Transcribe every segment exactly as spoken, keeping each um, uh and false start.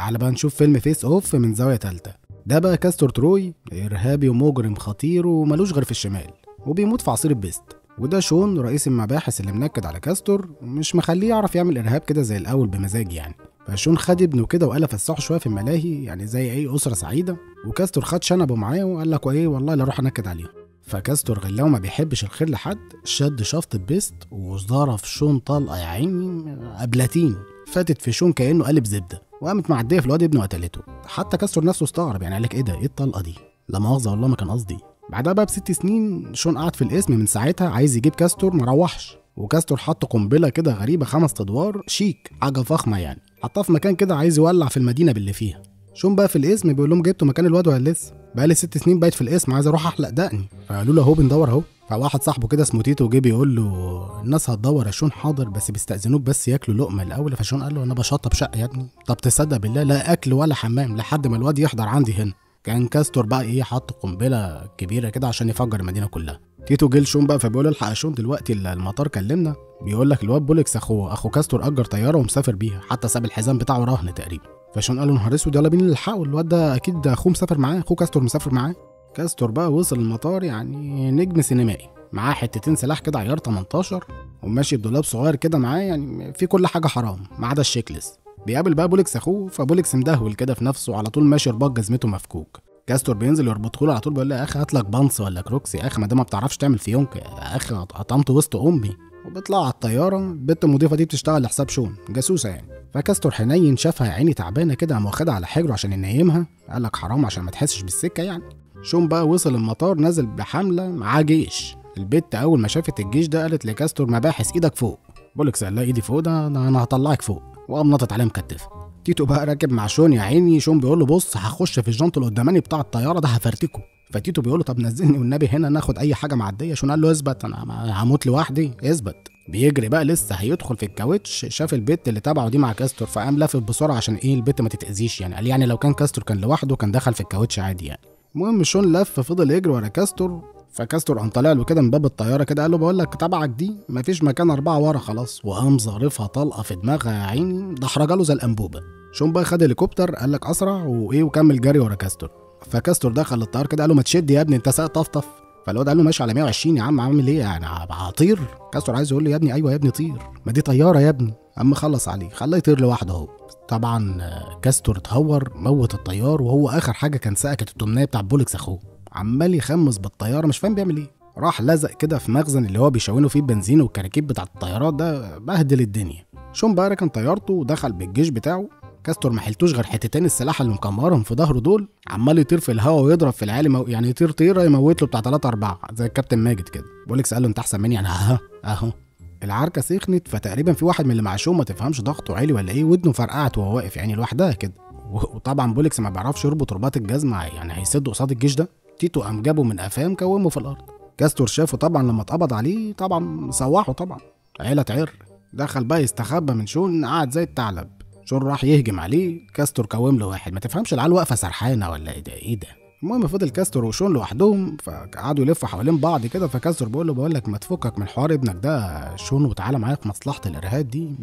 تعال بقى نشوف فيلم فيس اوف من زاويه تالته. ده بقى كاستور تروي ارهابي ومجرم خطير وملوش غير في الشمال وبيموت في عصير البيست، وده شون رئيس المباحث اللي منكد على كاستور مش مخليه يعرف يعمل ارهاب كده زي الاول بمزاج يعني. فشون خد ابنه كده وقال فسحه شويه في الملاهي يعني زي اي اسره سعيده، وكاستور خد شنبه معاه وقال لك وايه والله لا اروح انكد عليهم. فكاستور غلاوه ما بيحبش الخير لحد، شد شفط البيست وظرف شون طلقه يا عيني ابلاتين فاتت في شون كانه قالب زبده، وقامت معديه في الواد ابنه قتلته. حتى كاستور نفسه استغرب يعني قال لك ايه ده، ايه الطلقه دي؟ لا مؤاخذه والله ما كان قصدي. بعدها بقى بست سنين شون قعد في القسم من ساعتها عايز يجيب كاستور مروحش، وكاستور حط قنبله كده غريبه خمس ادوار شيك حاجه فخمه يعني، حطها في مكان كده عايز يولع في المدينه باللي فيها. شون بقى في القسم بيقول لهم جبتوا مكان الواد ولا لسه؟ بقى لي ست سنين بايت في القسم عايز اروح احلق دقني. فقالوا له اهو بندور اهو. فواحد صاحبه كده اسمه تيتو جه بيقول له الناس هتدور يا شون. حاضر بس بيستأذنوك بس ياكلوا لقمه الاول. فشون قال له انا بشطب شقه يا ابني. طب تصدق بالله لا اكل ولا حمام لحد ما الواد يحضر عندي هنا. كان كاستور بقى ايه حط قنبله كبيره كده عشان يفجر المدينه كلها. تيتو جه لشون بقى فبيقول الحق يا شون دلوقتي المطار كلمنا بيقول لك الواد بولكس اخوه اخو كاستور اجر طياره ومسافر بيها، حتى ساب الحزام بتاعه رهن تقريبا. فشون قال له نهار اسود يلا بينا نلحقه، الواد ده اكيد اخوه مسافر معاه، اخوه كاستور مسافر معاه. كاستور بقى وصل المطار يعني نجم سينمائي، معاه حتتين سلاح كده عيار تمنتاشر وماشي بدولاب صغير كده معاه يعني في كل حاجه حرام ما عدا الشيكلس. بيقابل بقى بولكس اخوه، فبولكس مدهول كده في نفسه على طول ماشي رباط جزمته مفكوك. كاستور بينزل يربطه له على طول بيقول له يا اخي هات لك بانس ولا كروكس يا اخي ما دام ما بتعرفش تعمل فيونك يا اخي قطمت وسط امي. وبيطلعوا على الطياره، البت المضيفه دي بتشتغل لحساب شون جاسوسه يعني. فكاستور حنين شافها يا عيني تعبانه كده قام واخدها على حجره عشان ينيمها، قال لك حرام عشان ما تحسش بالسكه يعني. شون بقى وصل المطار نازل بحمله معاه جيش. البت اول ما شافت الجيش ده قالت لكاستور مباحث ايدك فوق. بولكس قال لها ايدي فوق ده انا هطلعك فوق، وقام نطت عليه مكتفه. تيتو بقى راكب مع شون يا عيني. شون بيقول له بص هخش في الجنط القداماني بتاع الطياره ده هفرتكه. فتيتو بيقول له طب نزلني والنبي هنا ناخد اي حاجه معديه. شون قال له اثبت انا هموت لوحدي اثبت. بيجري بقى لسه هيدخل في الكاوتش شاف البت اللي تبعه دي مع كاستور فقام لافف بسرعه عشان ايه البت ما تتاذيش يعني. قال يعني لو كان كاستور كان لوحده كان دخل في الكاوتش عادي يعني. المهم شون لف فضل يجري ورا كاستور. فكاستور قام طالع له كده من باب الطياره كده قال له بقول لك تبعك دي مفيش مكان اربعه ورا خلاص، وقام ظارفها طلقه في دماغها يا عيني دحرجه له زي الانبوبه. شون بقى خد هليكوبتر قال لك اسرع وايه وكمل جري ورا كاستور. فكاستور دخل الطياره كده قال له ما تشد يا ابني انت ساق طفطف. فالواد قال له ماشي على مية وعشرين يا عم عامل ايه يعني هطير. كاستور عايز يقول له يا ابني ايوه يا ابني طير ما دي طياره يا ابني. اما خلص عليه خلاه يطير لوحده اهو. طبعا كاستور اتهور موت الطيار وهو اخر حاجه كان ساكت التمنيه بتاع بولكس اخوه عمال يخمس بالطياره مش فاهم بيعمل ايه. راح لزق كده في مخزن اللي هو بيشونوا فيه البنزين والكراكيب بتاعت الطيارات ده بهدل الدنيا. شون بقى ركن طيارته ودخل بالجيش بتاعه. كاستور ما حلتوش غير حتتين السلاح اللي مكمرهم في ظهره دول، عمال يطير في الهواء ويضرب في العالي مو... يعني يطير طيره يموت له بتاع تلاتة اربعة زي الكابتن ماجد كده. بولكس قال له انت احسن مني يعني اهو اهو. العركه سخنت فتقريبا في واحد من اللي مع شون ما تفهمش ضغطه عالي ولا ايه ودنه فرقعت وهو واقف يعني لوحدها كده. وطبعا بولكس ما بيعرفش يربط رباط الجزمه يعني هيسد قصاد الجيش ده. تيتو قام جابه من قفاه مكومه في الارض. كاستور شافه طبعا لما اتقبض عليه طبعا صوحه طبعا عيله عر. دخل بقى يستخبى من شون قعد زي الثعلب. شون راح يهجم عليه كاستور كوم له واحد ما تفهمش العيال واقفه سرحانه ولا ايه ده ايه ده. المهم فضل كاستور وشون لوحدهم فقعدوا يلفوا حوالين بعض كده. فكاستور بيقول له بقول لك ما تفكك من حوار ابنك ده شون وتعالى معايا في مصلحه الارهاب دي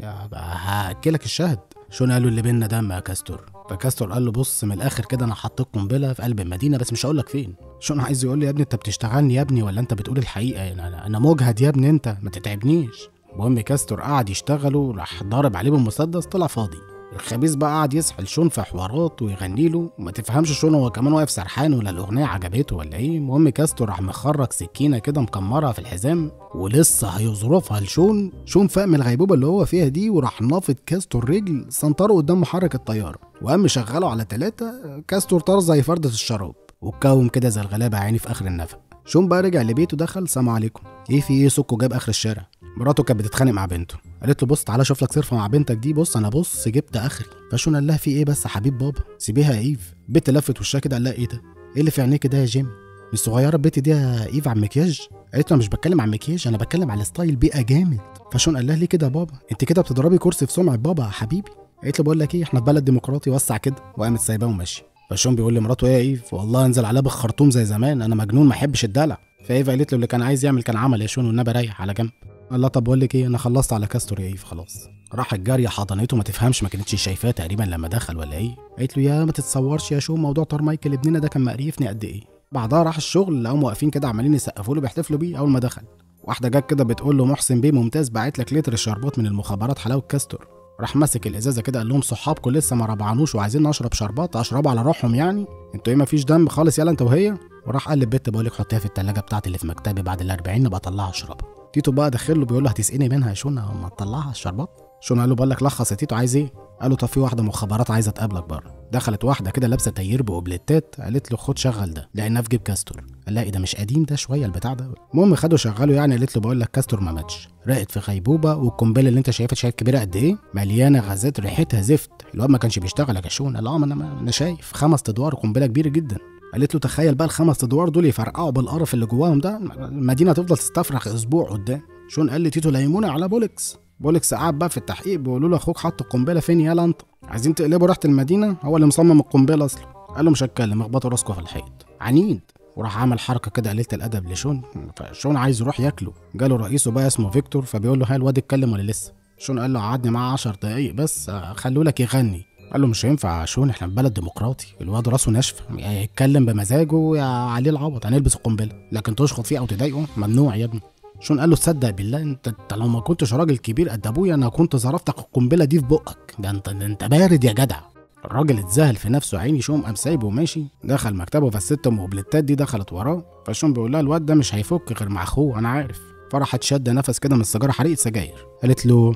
هاكلك الشهد. شون قال له اللي بينا دم يا كاستور. فكاستور قال له بص من الاخر كده انا حطيت قنبله في قلب المدينه بس مش هقول لك فين. شون عايز يقول لي يا ابني انت بتشتغلني يا ابني ولا انت بتقول الحقيقه يعني انا انا مجهد يا ابني انت ما تتعبنيش. المهم كاستور قعد يشتغله راح ضارب عليه بالمسدس طلع فاضي. الخبيث بقى قعد يسحل شون في حوارات ويغني له وما تفهمش شون هو كمان واقف سرحان ولا الاغنيه عجبته ولا ايه. المهم كاستور راح مخرج سكينه كده مكمرها في الحزام ولسه هيظرفها لشون. شون فاق من الغيبوبه اللي هو فيها دي وراح نافض كاستور رجل سنطره قدام محرك الطياره وقام مشغله على ثلاثه. كاستور طار زي فرده الشراب واتكوم كده زي الغلابه عيني في اخر النفق. شون بقى رجع لبيته دخل سلام عليكم ايه في ايه سكو جاب اخر الشارع. مراته كانت بتتخانق مع بنته قالت له بص تعالى اشوف لك صرفه مع بنتك دي بص انا بص جبت اخري. فشون قال لها في ايه بس يا حبيب بابا سيبيها يا ايف. بنت لفت وشها كده قال لها ايه ده ايه اللي في عينيك ده يا جيمي مش صغيره البت دي يا ايف على المكياج. قالت له انا مش بتكلم عن المكياج انا بتكلم على الستايل بيئه جامد. فشون قال لها ليه كده يا بابا انت كده بتضربي كرسي في سمعه بابا يا حبيبي. قالت له بقول لك ايه احنا في بلد ديمقراطي وسع كده وقامت سايباه وماشي. فشون بيقول لمراته ايه يا ايف والله انزل عليها بالخرطوم زي زمان انا مجنون ما احبش الدلع. فايفا قالت له اللي كان عايز يعمل كان عمل يا شون والنبي ريح على جنب. قال لها طب بقول لك ايه، انا خلصت على كاستور يا ايف خلاص. راحت جاريه حضنته، ما تفهمش ما كانتش شايفاه تقريبا لما دخل ولا ايه. قالت له يا ما تتصورش يا شون، موضوع طارمايكل ابننا ده كان مقريفني قد ايه. بعدها راح الشغل لقاهم واقفين كده عمالين يسقفوا له بيحتفلوا بيه. اول ما دخل واحده جت كده بتقول له محسن بيه ممتاز باعت لك لتر الشربات من المخابرات حلاوه كاستور. راح ماسك الازازه كده قال لهم صحابكم لسه ما ربعنوش وعايزين نشرب شربات، اشربوا على روحهم يعني، انتوا ايه ما فيش دم خالص يلا انت وهي. وراح قال للبت بقول لك حطيها في الثلاجه بتاعتي اللي في مكتبي، بعد ال أربعين نبقى اطلعها اشربها. تيتو بقى داخل له بيقول له هتسقيني منها يا شون ما تطلعها الشربات. شون قال له بقول لك لخص يا تيتو عايز ايه؟ قال له طب في واحده مخابرات عايزه تقابلك بره. دخلت واحده كده لابسه تاير باوبليتات، قالت له خد شغل ده، لقيناه في جيب كاستور. قال لها ايه ده مش قديم ده شويه البتاع ده؟ المهم خده شغله يعني. قالت له بقول لك كاستور ما ماتش، راقد في غيبوبه، والقنبله اللي انت شايفها شايف كبيره قد ايه، مليانه غازات ريحتها زفت. الواد ما كانش بيشتغل يا كشون. قال اه انا انا شايف خمس ادوار قنبله كبيره جدا. قالت له تخيل بقى الخمس ادوار دول يفرقعوا بالقرف اللي جواهم ده، المدينه تفضل تستفرغ اسبوع قدام. شون قال لي تيتو ليموني على بولكس. بولكس قاعد بقى في التحقيق بيقولوا له اخوك حط القنبله فين يالا انت، عايزين تقلبوا ريحه المدينه، هو اللي مصمم القنبله اصلا. قال له مش هتكلم، اخبطوا راسكم في الحيط عنيد. وراح عمل حركه كده قليله الادب لشون، فشون عايز يروح ياكله. جاله رئيسه بقى اسمه فيكتور فبيقول له ها الواد اتكلم ولا لسه؟ شون قال له قعدني معاه عشر دقايق بس خلوا لك يغني. قال له مش هينفع يا شون احنا في بلد ديمقراطي، الواد راسه ناشفه يا يتكلم بمزاجه يا عليه العوض هنلبس القنبله، لكن تشخط فيه او تضايقه ممنوع يا ابني. شون قال له تصدق بالله انت, انت لو ما كنتش راجل كبير قد ابويا انا كنت ظرفتك القنبله دي في بقك، ده انت ده انت بارد يا جدع. الراجل اتذهل في نفسه عيني. شون قام سايبه وماشي. دخل مكتبه فالست ام اوبليتات دي دخلت وراه، فشون بيقول لها الواد ده مش هيفك غير مع اخوه انا عارف. فرحت شد نفس كده من السيجاره حريقه سجاير. قالت له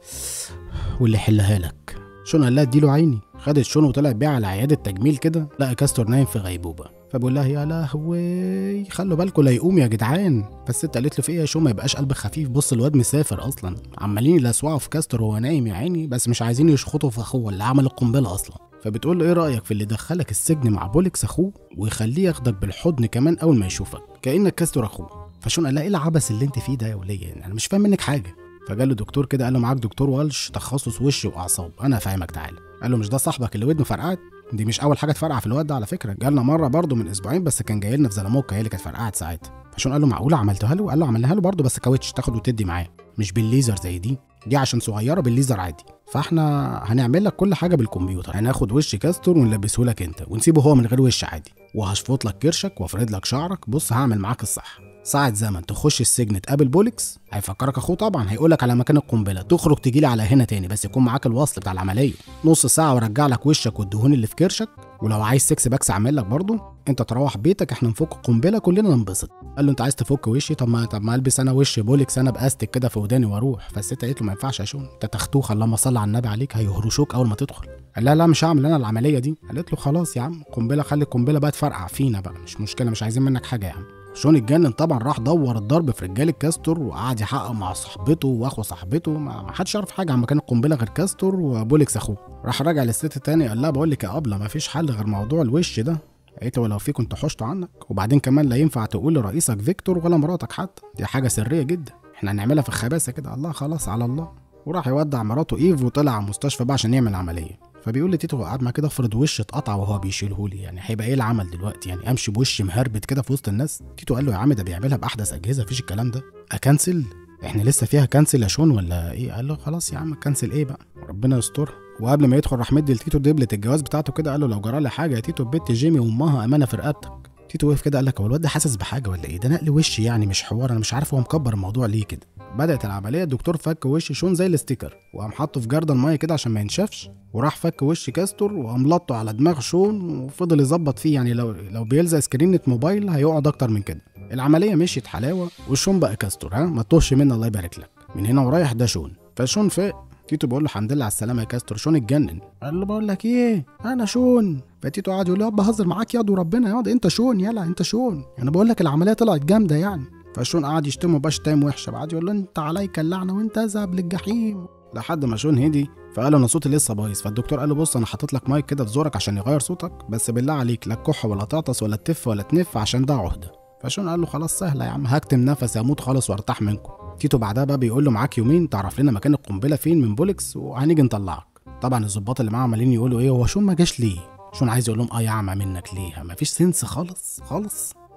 واللي يحلها لك. شون قال لها اديله عيني. خدت شون وطلعت بيها على عياده تجميل كده، لقى كاستور نايم في غيبوبه. فبقول لها يا لهوي خلوا بالكم لا يقوم يا جدعان. فالست قالت له في ايه يا شون ما يبقاش قلبك خفيف، بص الواد مسافر اصلا، عمالين يلسوعوا في كاستور وهو نايم يا عيني، بس مش عايزين يشخطوا في اخوه اللي عمل القنبله اصلا. فبتقول له ايه رايك في اللي دخلك السجن مع بولكس اخوه ويخليه ياخدك بالحضن كمان اول ما يشوفك كانك كاستور اخوه. فشون قال لها ايه العبث اللي انت فيه ده يا وليه، انا مش فاهم منك حاجه. فجاله دكتور كده قال له معاك دكتور والش تخصص وش واعصاب، انا هفهمك تعالى. قال له مش ده صاحبك اللي ودنه فرقعت؟ دي مش اول حاجه تفرقع في الواد ده على فكره، جالنا مره برده من اسبوعين بس كان جاي لنا في زلموكه هي اللي كانت فرقعت ساعتها. فشون قال له معقوله عملتها له؟ قال له عملناها له برده بس كاوتش تاخد وتدي معاه، مش بالليزر زي دي، دي عشان صغيره بالليزر عادي. فاحنا هنعمل لك كل حاجه بالكمبيوتر، هناخد وش كاستور ونلبسه لك انت ونسيبه هو من غير وش عادي، وهشفط لك كرشك وافرد لك شعرك. بص هعمل معاك الصح، ساعة زمن تخش السجن تقابل بولكس هيفكرك اخوه طبعا، هيقولك على مكان القنبله، تخرج تجيلي على هنا تاني بس يكون معاك الوصل بتاع العمليه، نص ساعه وارجع لك وشك والدهون اللي في كرشك، ولو عايز سكس باكس اعمل لك برضه، انت تروح بيتك احنا نفك القنبله كلنا ننبسط. قال له انت عايز تفك وشي؟ طب ما طب ما البس انا وش بولكس انا باستك كده في وداني واروح. فالست قالت له ما ينفعش يا شون انت تختوخ اللهم صل على النبي عليك هيهرشوك اول ما تدخل. قال لها لا مش هعمل انا العمليه دي. قالت له خلاص يا عم قنبله، خلي القنبله بقى تفرقع فينا بقى مش مشكله، مش عايزين منك حاجه يا عم. شون اتجنن طبعا، راح دور الضرب في رجال الكاستور وقعد يحقق مع صاحبته واخو صاحبته، ما حدش يعرف حاجه عن مكان القنبله غير كاستور وبولكس اخوه. راح راجع للست تاني قال لها بقول لك يا ابله ما فيش حل غير موضوع الوش ده. قالت له ولو في كنت حشته عنك، وبعدين كمان لا ينفع تقول لرئيسك فيكتور ولا مراتك حتى، دي حاجه سريه جدا احنا هنعملها في الخباثه كده. الله خلاص على الله. وراح يودع مراته ايف وطلع على المستشفى بقى عشان يعمل عمليه. فبيقول لي تيتو قعد معاه كده افرض وش اتقطع وهو بيشيله لي، يعني هيبقى ايه العمل دلوقتي؟ يعني امشي بوش مهربت كده في وسط الناس؟ تيتو قال له يا عم ده بيعملها باحدث اجهزه مفيش الكلام ده. اكنسل؟ احنا لسه فيها كنسل يا شون ولا ايه؟ قال له خلاص يا عم كنسل ايه بقى ربنا يسترها. وقبل ما يدخل راح مدي لتيتو دبله الجواز بتاعته كده، قال له لو جرى لي حاجه يا تيتو البت جيمي وامها امانه في رقبتك. تيتو وقف كده قال لك هو الواد ده حاسس بحاجه ولا ايه؟ ده نقل وش يعني مش حوار، انا مش عارف هو مكبر الموضوع ليه كده. بدأت العملية، الدكتور فك وش شون زي الاستيكر وقام حاطه في جردل ميه كده عشان ما ينشفش، وراح فك وش كاستور وقام لطه على دماغ شون وفضل يظبط فيه، يعني لو لو بيلزق سكرينة موبايل هيقعد اكتر من كده. العملية مشيت حلاوة وشون بقى كاستور، ها ما تطوش منه الله يبارك لك. من هنا ورايح ده شون. فشون فاق. تيتو بيقول له الحمد لله على السلامة يا كاستور. شون اتجنن قال له بقول لك ايه انا شون. فتيتو قعد يقول له يابا بهزر معاك ياض وربنا ياض انت شون يلا انت شون، انا بقول لك العملية طلعت جامدة يعني. فشون قعد يشتمه بشتايم وحشه، بعد يقول له انت عليك اللعنه وانت اذهب للجحيم، لحد ما شون هدي. فقال له انا صوتي لسه بايظ. فالدكتور قال له بص انا حاطط لك مايك كده في زورك عشان يغير صوتك، بس بالله عليك لا تكح ولا تعطس ولا تف ولا تنف عشان ده عهده. فشون قال له خلاص سهله يا عم هكتم نفسي اموت خالص وارتاح منكم. تيتو بعدها بقى بيقول له معاك يومين تعرف لنا مكان القنبله فين من بولكس وهنيجي نطلعك. طبعا الظباط اللي معاه عمالين يقولوا ايه هو شون ما جاش ليه؟ شون عايز يقول لهم اه يا عم منك ليه؟ ما فيش سنس خالص خالص.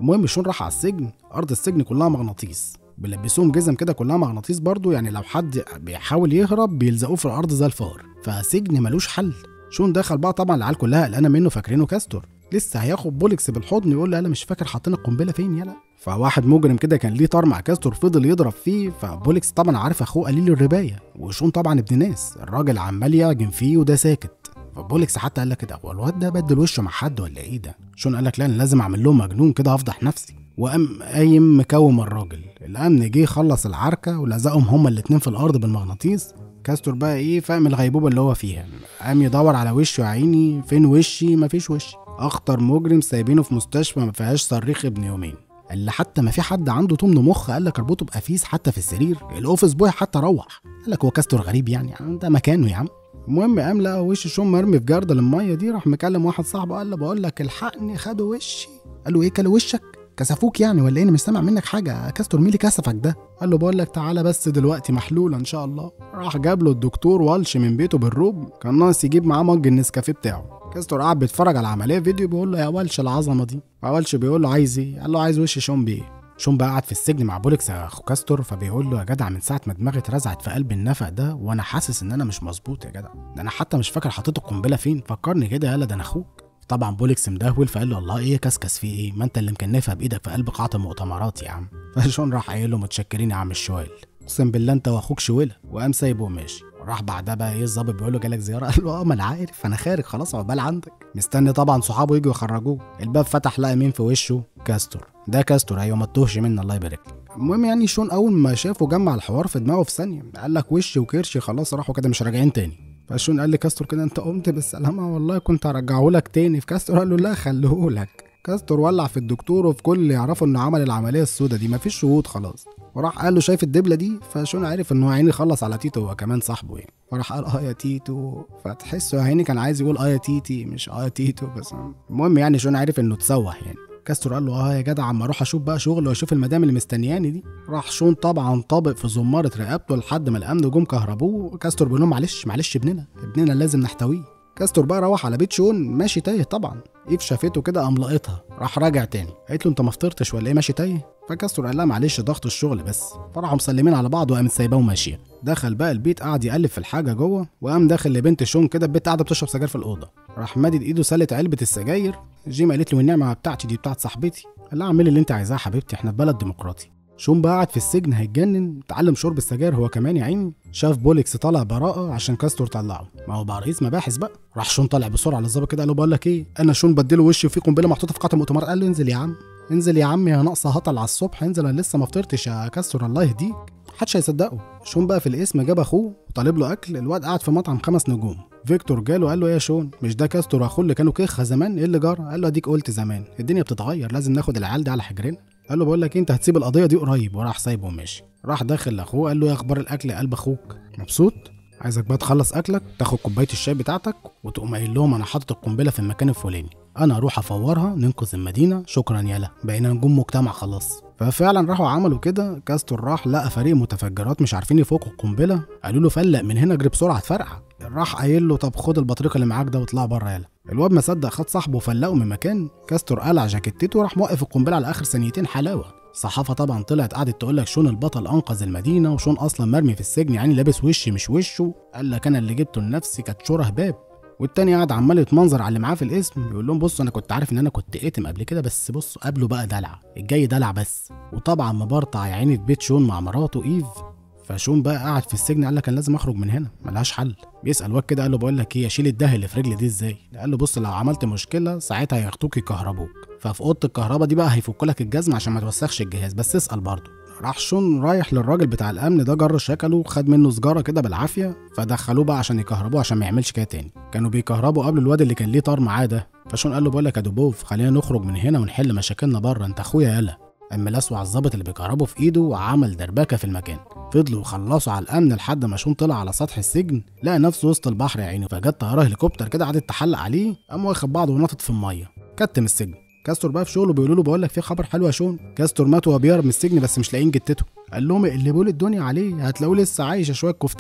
المهم شون راح على السجن، ارض السجن كلها مغناطيس، بيلبسوهم جزم كده كلها مغناطيس برضو، يعني لو حد بيحاول يهرب بيلزقوه في الارض زي الفار، فسجن ملوش حل. شون دخل بقى، طبعا العيال كلها قلقانه منه فاكرينه كاستور، لسه هياخد بوليكس بالحضن يقول له انا مش فاكر حاطين القنبله فين يلا. فواحد مجرم كده كان ليه طار مع كاستور فضل يضرب فيه، فبوليكس طبعا عارف اخوه قليل الربايه، وشون طبعا ابن ناس، الراجل عمال يعجن فيه وده ساكت. فبوليكس حتى قال لك كده هو الواد ده بدل وشه مع حد ولا ايه ده؟ شون قال لك لا انا لازم اعمل لهم مجنون كده افضح نفسي، وقام قايم مكوم الراجل. الامن جه خلص العركه ولزقهم هما الاتنين في الارض بالمغناطيس. كاستور بقى ايه فاهم الغيبوبه اللي هو فيها، قام يدور على وشه يا عيني، فين وشي؟ مفيش وش. اخطر مجرم سايبينه في مستشفى ما فيهاش صريخ ابن يومين، اللي حتى ما في حد عنده طمن مخ قال لك اربطه بقفيس حتى في السرير، الاوفيس بوي حتى روح قال لك هو كاستور غريب يعني ده مكانه يا عم. المهم قام لقى وش شون مرمي في جردل الميه دي، راح مكلم واحد صاحبه قال له بقول لك الحقني خدوا وشي. قال له ايه كلوا وشك؟ كسفوك يعني ولا ايه؟ انا مش سامع منك حاجه، كاستور مين اللي كسفك ده؟ قال له بقول لك تعالى بس دلوقتي محلوله ان شاء الله. راح جاب له الدكتور والش من بيته بالروب، كان ناقص يجيب معاه مج النسكافيه بتاعه. كاستور قاعد بيتفرج على العمليه فيديو، بيقول له يا والش العظمه دي. والش بيقول له عايز ايه؟ قال له عايز وش شون بيه. شون بقى قاعد في السجن مع بوليكس اخو كاستور، فبيقول له يا جدع من ساعه ما دماغي اترزعت في قلب النفق ده وانا حاسس ان انا مش مظبوط يا جدع، ده انا حتى مش فاكر حطيت القنبله فين، فكرني كده يالا ده انا اخوك. طبعا بوليكس مدهول فقال له الله ايه كسكس فيه ايه؟ ما انت اللي مكنفها بايدك في قلب قاعه المؤتمرات يا عم. فشون راح قايل له متشكرين يا عم الشوال، اقسم بالله انت واخوك شويله، وقام سايبه وماشي. راح بعدها بقى ايه الظابط بيقول له جالك زياره؟ قال له اه ما انا عارف انا خارج خلاص عقبال عندك. مستني طبعا صحابه يجوا يخرجوه. الباب فتح لقى مين في وشه؟ كاستور. ده كاستور ايوه ما تتوهش منه الله يبارك لك. المهم يعني شون اول ما شافه جمع الحوار في دماغه في ثانيه، قال لك وش وكرشي خلاص راحوا كده مش راجعين تاني. فشون قال لكاستور كده انت قمت بالسلامه والله كنت هرجعه لك تاني. فكاستور قال له لا خليه لك. كاستور ولع في الدكتور وفي كل اللي يعرفوا انه عمل العمليه السوداء دي، مفيش شهود خلاص. وراح قال له شايف الدبله دي؟ فشون عارف انه عيني خلص على تيتو هو كمان صاحبه يعني، فراح قال اه يا تيتو، فتحسه يا عيني كان عايز يقول اه يا تيتي مش اه يا تيتو بس. المهم يعني شون عارف انه اتسوح يعني. كاستور قال له اه يا جدع اما اروح اشوف بقى شغل واشوف المدام اللي مستنياني دي. راح شون طبعا طابق في زماره رقبته لحد ما الامن جم كهربوه. كاستور بيقول لهم معلش معلش ابننا ابننا لازم نحتويه. كاستور بقى روح على بيت شون ماشي تايه طبعا. ايف شافته كده قام لقيتها، راح راجع تاني. قالت له انت ما فطرتش ولا ايه ماشي تايه؟ فكاستور قال لها معلش ضغط الشغل بس. فراحوا مسلمين على بعض وقامت سايباه وماشيه. دخل بقى البيت قعد يقلب في الحاجه جوه، وقام داخل لبنت شون كده البنت قاعده بتشرب سجاير في الاوضه. راح مادد ايده سلت علبه السجاير. جيم قالت له النعمه بتاعتي دي بتاعت صاحبتي. قال لها اعملي اللي انت عايزاه يا حبيبتي احنا في بلد ديمقراطي. شون بقى قاعد في السجن هيتجنن، اتعلم شرب السجاير هو كمان يا عيني. شاف بوليكس طالع براءه عشان كاستور طلعه، ما هو بقى رئيس مباحث بقى. راح شون طالع بسرعه للظابط كده قال له بقول لك ايه انا شون بديله وشي وفي قنبله محطوطه في قاعه المؤتمرات. قال له انزل يا عم انزل يا عم يا ناقصه هطل على الصبح، انزل انا لسه ما فطرتش يا كاستور الله يهديك. محدش هيصدقه. شون بقى في الاسم جاب اخوه وطالب له اكل. الواد قاعد في مطعم خمس نجوم. فيكتور جاله قال له ايه يا شون مش ده كاستور اخوه اللي كانوا كيخه زمان؟ ايه اللي جرى؟ قال له اديك قلت زمان الدنيا بتتغير لازم ناخد العيال دي على حجرنا. قال له بقول لك انت هتسيب القضيه دي قريب. وراح سايبه وماشي. راح داخل لاخوه قال له ايه اخبار الاكل يا قلب اخوك؟ مبسوط؟ عايزك بقى تخلص اكلك تاخد كوبايه الشاي بتاعتك وتقوم قايل لهم انا حاطط القنبله في المكان الفلاني، انا اروح افورها ننقذ المدينه شكرا يالا بقينا نجوم مجتمع خلاص. ففعلا راحوا عملوا كده. كاستور راح لقى فريق متفجرات مش عارفين يفوقوا القنبله. قالوا له فلق من هنا اجري بسرعه هتفرقع. راح قايل له طب خد البطريقه اللي معاك ده واطلع بره يالا. الواد ما صدق خد صاحبه وفلقه من مكان. كاستور قلع جاكيتته وراح موقف القنبله على اخر ثانيتين حلاوه. الصحافه طبعا طلعت قعدت تقول لك شون البطل انقذ المدينه وشون اصلا مرمي في السجن يعني لابس وشي مش وشه. قال لك انا اللي جبته لنفسي كانت شوره هباب. والتاني قاعد عمال يتمنظر على اللي معاه في الاسم يقول لهم بصوا انا كنت عارف ان انا كنت قاتم قبل كده بس بصوا قابله بقى دلع الجاي دلع بس. وطبعا مبرطع يا عيني في بيت شون مع مراته ايف. فشون بقى قاعد في السجن قال لك كان لازم اخرج من هنا ملهاش حل. بيسال واد كده قال له بقول لك ايه اشيل الدهن اللي في رجلي دي ازاي؟ قال له بص لو عملت مشكله ساعتها هياخدوك يكهربوك، ففي اوضه الكهرباء دي بقى هيفكوا لك الجزمه عشان ما توسخش الجهاز بس اسال برضه. راح شون رايح للراجل بتاع الامن ده جر شكله وخد منه سجاره كده بالعافيه فدخلوه بقى عشان يكهربوه عشان ما يعملش كده تاني. كانوا بيكهربوا قبل الواد اللي كان ليه طار معاه ده. فشون قال له بقول لك يا دوبوف خلينا نخرج من هنا ونحل مشاكلنا بره انت اخويا يالا. اما لسوع الظابط اللي بيكهربه في ايده وعمل دربكه في المكان. فضلوا يخلصوا على الامن لحد ما شون طلع على سطح السجن لقى نفسه وسط البحر يا عيني. فجت طياره هليكوبتر كده قعدت تحلق عليه قام واخد بعضه ونطط في الميه كتم السجن. كاستور بقى في شغله بيقولوا له بقول لك في خبر حلو يا شون كاستور مات وهو بيهرب من السجن بس مش لاقيين جتته. قال لهم اقلبوا لي الدنيا عليه هتلاقوه لسه عايش شويه كفتاجيه.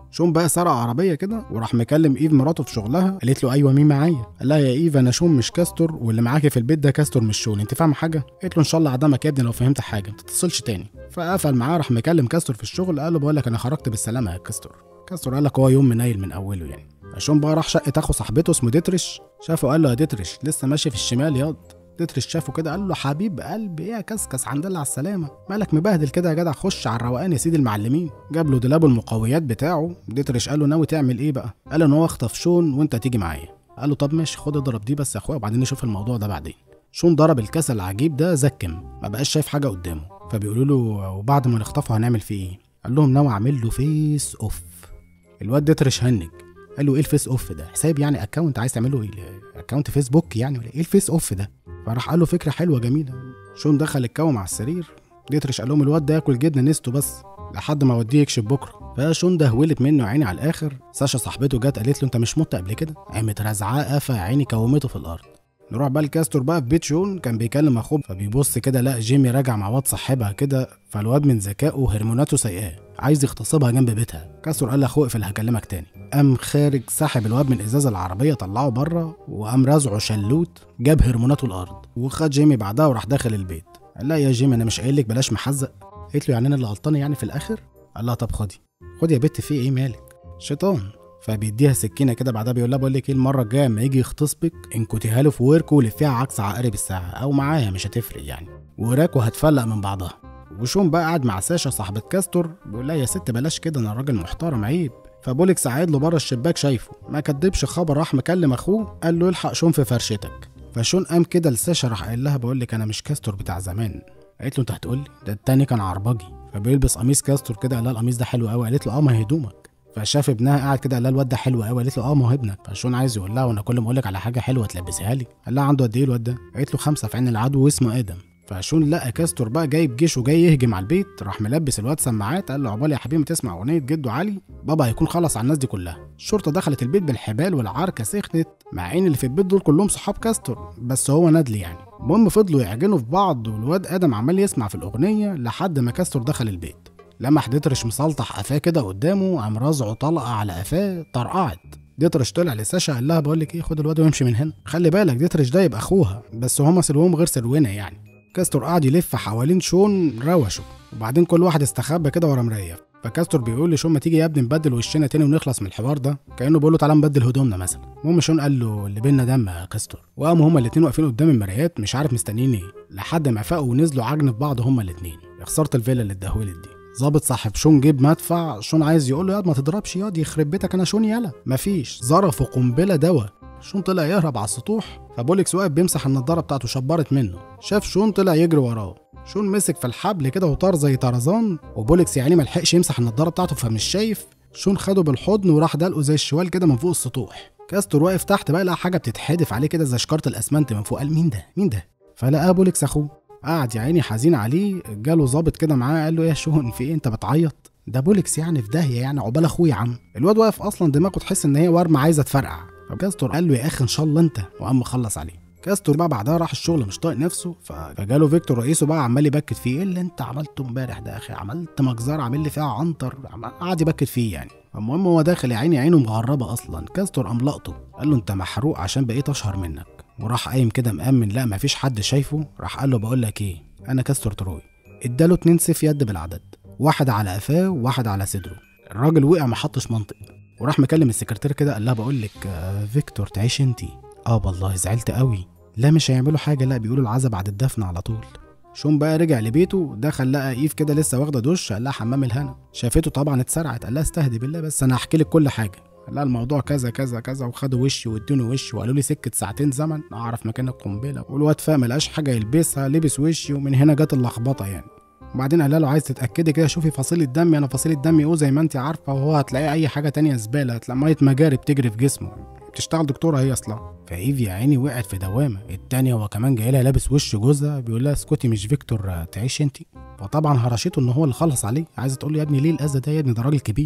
شون بقى سرق عربيه كده وراح مكلم ايف مراته في شغلها. قالت له ايوه مين معايا؟ قال لها يا ايف انا شون مش كاستور، واللي معاكي في البيت ده كاستور مش شون، انت فاهمه حاجه؟ قالت له ان شاء الله عدمك يا ابني لو فهمت حاجه ما تتصلش تاني. فقفل معاه. راح مكلم كاستور في الشغل قال له بقول لك انا خرجت بالسلامه يا كاستور. كاستور قال لك هو يوم منيل من اوله يعني. فشون بقى راح شقه اخو صاحبته اسمه ديتريش، شافه قال له يا ديتريش لسه ماشي في الشمال ياض. ديتريش شافه كده قال له حبيب قلبي ايه يا كسكس الحمد لله على السلامه، مالك مبهدل كده يا جدع؟ خش على الروقان يا سيدي المعلمين. جاب له دولاب المقويات بتاعه. ديتريش قال له ناوي تعمل ايه بقى؟ قال له ان هو اخطف شون وانت تيجي معايا. قال له طب ماشي خد اضرب دي بس يا اخويا وبعدين نشوف الموضوع ده بعدين. شون ضرب الكاس العجيب ده زكم، ما بقاش شايف حاجه قدامه. فبيقولوا له وبعد ما نخطفه هنعمل فيه ايه؟ قال لهم ناوي اعمل له فيس اوف. الواد ديتريش هنج قال له ايه الفيس اوف ده؟ حساب يعني اكونت عايز تعمله ايه؟ اكونت فيسبوك يعني ولا ايه الفيس اوف ده؟ فراح قال له فكره حلوه جميله. شون دخل الكوم على السرير. ديتريش قال لهم الواد ده ياكل جبنه نستو بس لحد ما اوديه يكشف بكره. فشون ده هولت منه عيني على الاخر. ساشا صاحبته جت قالت له انت مش مت قبل كده؟ قامت رازعاه قفا عيني كومته في الارض. نروح بقى لكاستور بقى في بيت شون. كان بيكلم اخوه فبيبص كده لقى جيمي راجع مع واد صاحبها كده. فالواد من ذكائه هرموناته سيئاه عايز يغتصبها جنب بيتها. كاستور قال لاخوه اقفل هكلمك تاني. قام خارج سحب الواد من ازاز العربيه طلعه بره وقام رازعه شلوت جاب هرموناته الارض. وخد جيمي بعدها وراح داخل البيت. قال لها يا جيمي انا مش قايل لك بلاش محزق؟ قالت له يعني انا اللي غلطانه يعني في الاخر؟ قال لها طب خدي خدي يا بت في ايه مالك؟ شيطان. فبيديها سكينه كده. بعدها بيقول لها بقول لك ايه المره الجايه اما يجي يغتصبك انكتيها له في ورك ولفيها عكس عقارب الساعه او معايا مش هتفرق يعني، وراكوا هتفلق من بعضها. وشون بقى قاعد مع ساشا صاحبه كاستور بيقول لها يا ست بلاش كده انا راجل محترم عيب. فبوليكس قاعد له بره الشباك شايفه ما كدبش خبر. راح مكلم اخوه قال له الحق شون في فرشتك. فشون قام كده لساشا راح قال لها بقول لك انا مش كاستور بتاع زمان. قالت له انت هتقول لي ده التاني كان عربجي. فبيلبس قميص كاستور كده. قال لها القميص ده حلو قوي. قالت له اه ما هي هدومك. فشاف ابنها قاعد كده قال لها الواد ده حلو قوي. قالت له اه ما هو ابنك. فشون عايز يقول لها وانا كل ما اقول لك على حاجه حلوه تلبسيها لي. قال لها عنده قد ايه الواد ده؟ قالت له خمسه في عين العدو واسمه ادم. فشون لقى كاستور بقى جايب جيش وجاي يهجم على البيت. راح ملبس الواد سماعات قال له عقبال يا حبيبي تسمع اغنيه جده علي بابا هيكون خلص على الناس دي كلها. الشرطه دخلت البيت بالحبال والعركه سخنت مع ان اللي في البيت دول كلهم صحاب كاستور بس هو ندلي يعني. المهم فضلوا يعجنوا في بعض والواد ادم عمال يسمع في الاغنيه لحد ما كاستور دخل البيت. لمح ديتريش مسلطح قفاه كده قدامه قام رازعه طلقه على قفاه طرقعت. ديتريش طلع لساشا قال لها بقول لك ايه خد الواد وامشي من هنا. خلي بالك ديتريش ده يبقى اخوها بس هما سلوهم غير سلونا يعني. كاستور قعد يلف حوالين شون روشه وبعدين كل واحد استخبى كده ورا مرايه. فكاستور بيقول لشون ما تيجي يا ابني نبدل وشنا تاني ونخلص من الحوار ده كانه بيقول له تعالى نبدل هدومنا مثلا. المهم شون قال له اللي بينا دم يا كاستور. وقاموا هما الاتنين واقفين قدام المرايات مش عارف مستنيين ايه لحد ما فاقوا ونزلوا عجن في بعض هما الاتنين. خسرت الفيلا اللي اتدهولت دي. ظابط صاحب شون جيب مدفع. شون عايز يقول له ياض ما تضربش ياض يخرب بيتك انا شون يالا. مفيش. ظرفوا قنبله دوا. شون طلع يهرب على السطوح. فبوليكس واقف بيمسح النضاره بتاعته شبرت منه. شاف شون طلع يجري وراه. شون مسك في الحبل كده وطار زي طرزان وبوليكس يعني ما لحقش يمسح النضاره بتاعته فمش شايف. شون خده بالحضن وراح دلقه زي الشوال كده من فوق السطوح. كاستور واقف تحت بقى لقى حاجه بتتحدف عليه كده زي شكاره الاسمنت من فوق. قال مين ده مين ده؟ فلقى بوليكس اخوه قاعد يا عيني حزين عليه. جاله ظابط كده معاه قال له يا شون في ايه انت بتعيط؟ ده بوليكس يعني في داهيه يعني عقبال اخويا يا عم. الواد واقف اصلا دماغه تحس ان هي ورمه عايزه تفرقع. فكاستور قال له يا اخي ان شاء الله انت وقام مخلص عليه. كاستور بقى بعدها راح الشغل مش طايق نفسه. فجاله فيكتور رئيسه بقى عمال يبكت فيه ايه اللي انت عملته امبارح ده يا اخي؟ عملت مجزره عامل لي فيها عنتر. قعد يبكت فيه يعني. المهم هو داخل يا عيني عينه مغربه اصلا. كاستور قام لقطه قال له انت محروق عشان بقيت اشهر منك. وراح قايم كده مأمن لا مفيش حد شايفه. راح قال له بقول لك ايه انا كاستور تروي. اداله اتنين سيف يد بالعدد واحد على قفاه وواحد على صدره. الراجل وقع ما حطش منطق. وراح مكلم السكرتير كده قال لها بقول لك آه فيكتور تعيش انتي. اه والله زعلت قوي. لا مش هيعملوا حاجه لا بيقولوا العزا بعد الدفن على طول. شون بقى رجع لبيته دخل لقى ايف كده لسه واخده دش. قال لها حمام الهنا. شافته طبعا اتسرعت. قال لها استهدي بالله بس انا هحكي لك كل حاجه. قال لها الموضوع كذا كذا كذا وخدوا وشي وادوني وشي وقالوا لي سكه ساعتين زمن اعرف مكان القنبله. والواد فاق ملقاش حاجه يلبسها لبس وشي ومن هنا جت اللخبطه يعني. وبعدين قال له عايز تتاكدي كده شوفي فصيله دمي. انا فصيله دمي او زي ما انت عارفه وهو هتلاقي اي حاجه تانية زباله. هتلاقي ميه مجاري بتجري في جسمه. بتشتغل دكتوره هي اصلا. فايف يا عيني وقعت في دوامه. التانية هو كمان جاي لها لابس وش جوزها بيقول لها اسكتي مش فيكتور تعيش انت. فطبعا هرشته ان هو اللي خلص عليه. عايزه تقول له يا ابني ليه الاذى ده يا ابني ده راجل كبير.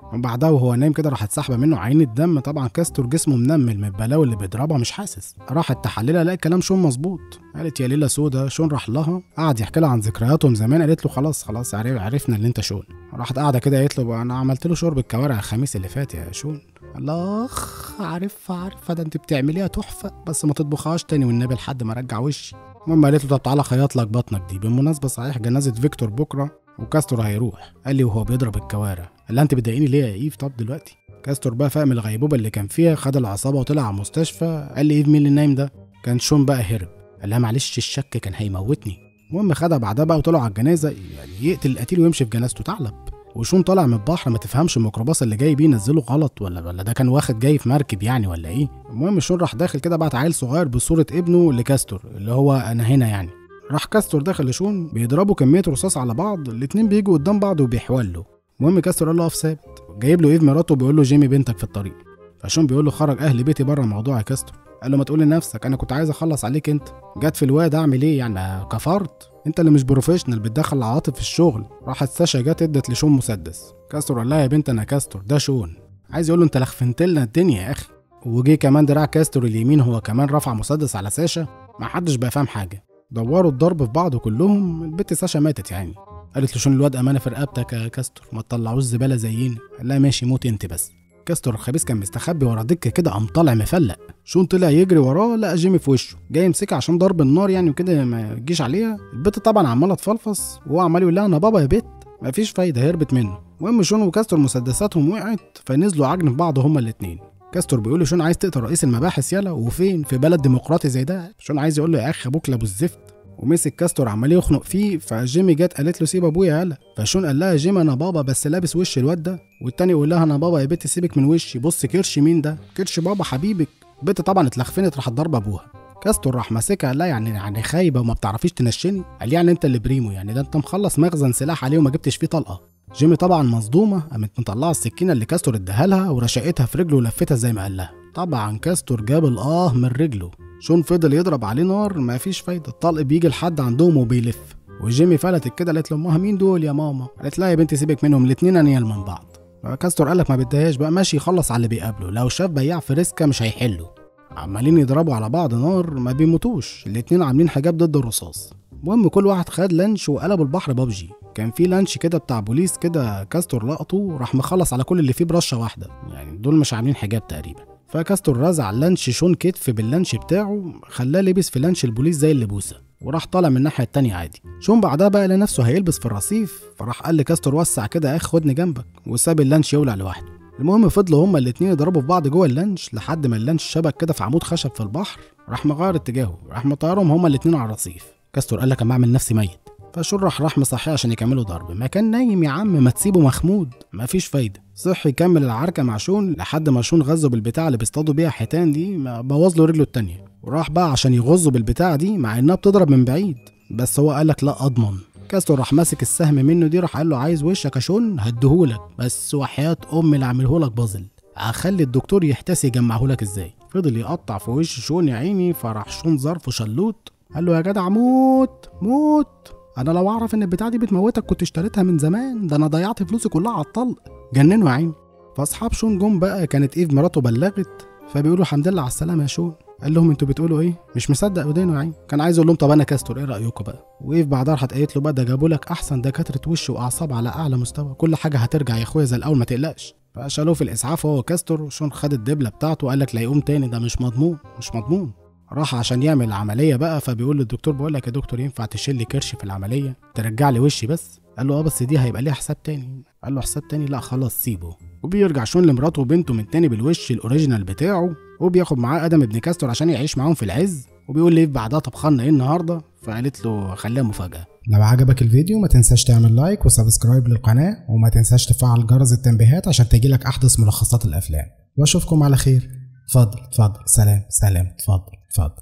وبعدها وهو نايم كده راحت سحبه منه عين الدم. طبعا كاستور جسمه منمل من البلاوي اللي بيضربها مش حاسس. راحت تحللها لقى كلام شون مظبوط. قالت يا ليله سودا. شون راح لها قعد يحكي لها عن ذكرياتهم زمان. قالت له خلاص خلاص عرفنا ان انت شون. راحت قاعده كده قالت له انا عملت له شرب الكوارع الخميس اللي فات يا شون. الله عارفها عارفها ده انت بتعمليها تحفه بس ما تطبخهاش تاني والنبي لحد ما ارجع وشي. المهم قالت له طب تعالى خيط لك بطنك دي. بالمناسبه صحيح جنازه فيكتور بكره وكاستور هيروح. قال لي وهو بيضرب الكوارع. قال لها انت بتضايقيني ليه يا ايف؟ طب دلوقتي كاستور بقى فاهم الغيبوبه اللي كان فيها. خد العصابه وطلع على المستشفى. قال لي ايف مين اللي نايم ده؟ كان شون بقى هرب. قال لها معلش الشك كان هيموتني. المهم خدها بعدها بقى وطلعوا على الجنازه. يعني يقتل القتيل ويمشي في جنازته ثعلب. وشون طالع من البحر ما تفهمش الميكروباص اللي جاي بيه نزله غلط ولا ولا ده كان واخد جاي في مركب يعني ولا ايه. المهم شون راح داخل كده بعت عيل صغير بصوره ابنه لكاستور اللي هو انا هنا يعني. راح كاستور داخل لشون بيضربوا كميه رصاص على بعض. الاتنين بيجوا قدام بعض وبيحولوا. المهم كاستور قال له اقف ثابت. جايب له ايف مراته بيقول له جيمي بنتك في الطريق. فشون بيقول له خرج اهل بيتي بره الموضوع يا كاستور. قال له ما تقول لنفسك انا كنت عايز اخلص عليك انت. جت في الواد اعمل ايه يعني كفرت؟ انت اللي مش بروفيشنال بتدخل العواطف في الشغل. راحت ساشا جت ادت لشون مسدس. كاستور قال لها يا بنت انا كاستور ده شون. عايز يقول له انت لخفنت لنا الدنيا يا اخي. وجي كمان دراع كاستور اليمين هو كمان رفع مسدس على ساشا. ما حدش بقى فاهم حاجه. دوروا الضرب في بعض كلهم. البت ساشا ماتت يعني. قالت لشون الواد امانه في رقبتك يا كاستور ما تطلعوش زباله زينا. قال لها ماشي موت انت بس. كاستور الخبيث كان مستخبي ورا دكه كده قام طالع مفلق. شون طلع يجري وراه لقى جيمي في وشه جاي يمسكها عشان ضرب النار يعني وكده ما تجيش عليها. البت طبعا عماله تفلفص وهو عمال يقول لها انا بابا يا بت. مفيش فايده هربت منه. المهم شون وكاستور مسدساتهم وقعت فنزلوا عجن في بعض هما الاثنين. كاستور بيقول له شون عايز تقتل رئيس المباحث يلا وفين في بلد ديمقراطي زي ده. شون عايز يقول له يا اخ ابوك لابو الزفت. ومسك كاستور عمال يخنق فيه. فجيمي جت قالت له سيب ابويا يلا. فشون قال لها جيمي انا بابا بس لابس وش الواد ده. والتاني يقول لها انا بابا يا بت سيبك من وشي. بص كرش مين ده؟ كرش بابا حبيبك. البت طبعا اتلخفنت راحت ضربه ابوها. كاستور راح ماسكها قال لها يعني يعني خايبه وما بتعرفيش تنشني. قال يعني انت اللي بريمو يعني ده انت مخلص مخزن سلاح عليه وما جبتش فيه طلقه. جيمي طبعا مصدومه قامت مطلعه السكينه اللي كاستور اداها لها ورشقتها في رجله ولفتها زي ما قال لها. طبعا كاستور جاب الاه من رجله. شون فضل يضرب عليه نار ما فيش فايده. الطلق بيجي لحد عندهم وبيلف. وجيمي فلتت كده قالت له امها مين دول يا ماما؟ قالت لها يا بنتي سيبك منهم الاثنين انيال من بعض. كاستور قال لك ما بدهاش بقى ماشي يخلص على اللي بيقابله. لو شاف بياع في ريسكا مش هيحله. عمالين يضربوا على بعض نار ما بيموتوش. الاثنين عاملين حجاب ضد الرصاص. المهم كل واحد خد لانش وقلبوا البحر بابجي. كان في لانش كده بتاع بوليس كده كاستور لقطه راح مخلص على كل اللي فيه برشه واحده. يعني دول مش عاملين حجاب تقريبا. فكاستور رزع لانش شون كتف باللانش بتاعه خلاه لبس في لانش البوليس زي اللبوسه وراح طالع من الناحيه التانيه عادي. شون بعدها بقى لنفسه هيلبس في الرصيف فراح قال لكاستور وسع كده يا اخ خدني جنبك وساب اللانش يولع لوحده. المهم فضلوا هما الاتنين يضربوا في بعض جوه اللانش لحد ما اللانش شبك كده في عمود خشب في البحر. راح مغير اتجاهه راح مطيرهم هما الاتنين على الرصيف. كاستور قال لك اما اعمل نفسي ميت. فشون راح راح مصحيه عشان يكملوا ضرب. ما كان نايم يا عم ما تسيبه مخمود. مفيش فايده. صح يكمل العركه مع شون لحد ما شون غزه بالبتاع اللي بيصطادوا بيها حيتان دي بوظ له رجله التانيه. وراح بقى عشان يغزه بالبتاع دي مع انها بتضرب من بعيد بس هو قال لك لا اضمن. كاستور راح ماسك السهم منه دي راح قال له عايز وشك يا شون هديهولك بس وحياه امي اللي عاملهولك بازل. هخلي الدكتور يحتسي يجمعهولك ازاي. فضل يقطع في وش شون يا عيني. فراح شون ظرفه شلوت قال له يا جدع موت موت. انا لو اعرف ان البتاعه دي بتموتك كنت اشتريتها من زمان. ده انا ضيعت فلوسي كلها على الطلق. جننوا يا عيني. فاصحاب شون جم بقى كانت ايف مراته بلغت فبيقولوا الحمد لله على السلامه يا شون. قال لهم انتوا بتقولوا ايه؟ مش مصدق ودانه يا عيني. كان عايز يقول لهم طب انا كاستور ايه رايكم بقى؟ وايف بعدها راحت قالت له بقى ده جابوا لك احسن دكاتره وش واعصاب على اعلى مستوى. كل حاجه هترجع يا اخويا زي الاول ما تقلقش. فشالوه في الاسعاف هو كاستور. وشون خد الدبله بتاعته وقال لك لا يقوم تاني ده مش مضمون مش مضمون. راح عشان يعمل العمليه بقى فبيقول للدكتور بقول لك يا دكتور ينفع تشيل لي كرش في العمليه ترجع لي وشي بس؟ قال له اه بس دي هيبقى ليها حساب تاني. قال له حساب تاني؟ لا خلاص سيبه. وبيرجع شون لمراته وبنته من تاني بالوش الاوريجينال بتاعه وبياخد معاه ادم ابن كاستور عشان يعيش معاهم في العز. وبيقول لي بعدها طبخنا ايه النهارده؟ فقالت له خليها مفاجاه. لو عجبك الفيديو ما تنساش تعمل لايك وسبسكرايب للقناه وما تنساش تفعل جرس التنبيهات عشان تجيلك احدث ملخصات الافلام. واشوفكم على خير. اتفضل اتفضل سلام سلام اتفضل اتفضل.